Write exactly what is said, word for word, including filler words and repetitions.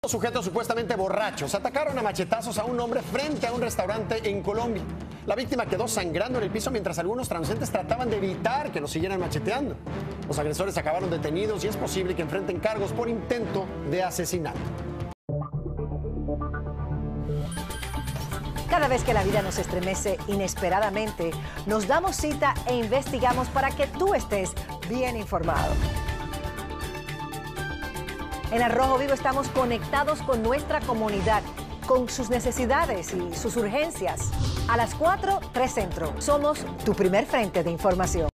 Dos sujetos supuestamente borrachos atacaron a machetazos a un hombre frente a un restaurante en Colombia. La víctima quedó sangrando en el piso mientras algunos transeúntes trataban de evitar que lo siguieran macheteando. Los agresores acabaron detenidos y es posible que enfrenten cargos por intento de asesinato. Cada vez que la vida nos estremece inesperadamente, nos damos cita e investigamos para que tú estés bien informado. En Al Rojo Vivo estamos conectados con nuestra comunidad, con sus necesidades y sus urgencias. A las cuatro, tres Centro. Somos tu primer frente de información.